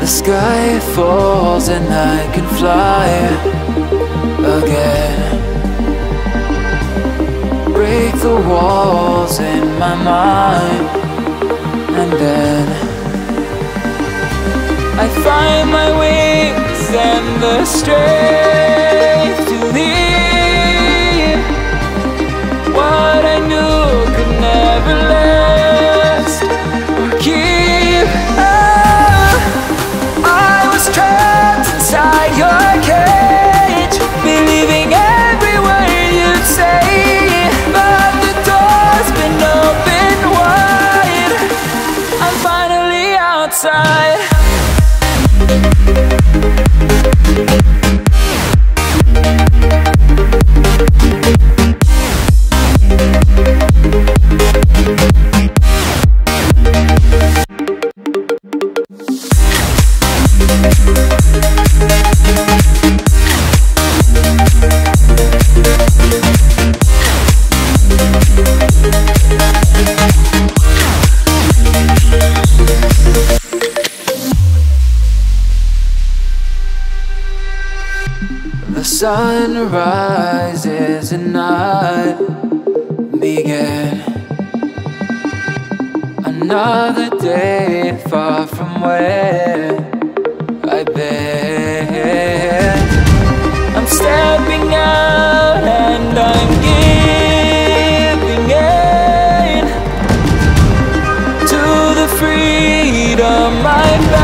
The sky falls and I can fly again. Break the walls in my mind, and then I find my wings and the strength to leave. What I knew could never last or keep. I was trapped inside your cage, believing every word you'd say, but the door's been opened wide. I'm finally outside. The sun rises and I begin another day far from where I've been. I'm stepping out and I'm giving in to the freedom I found.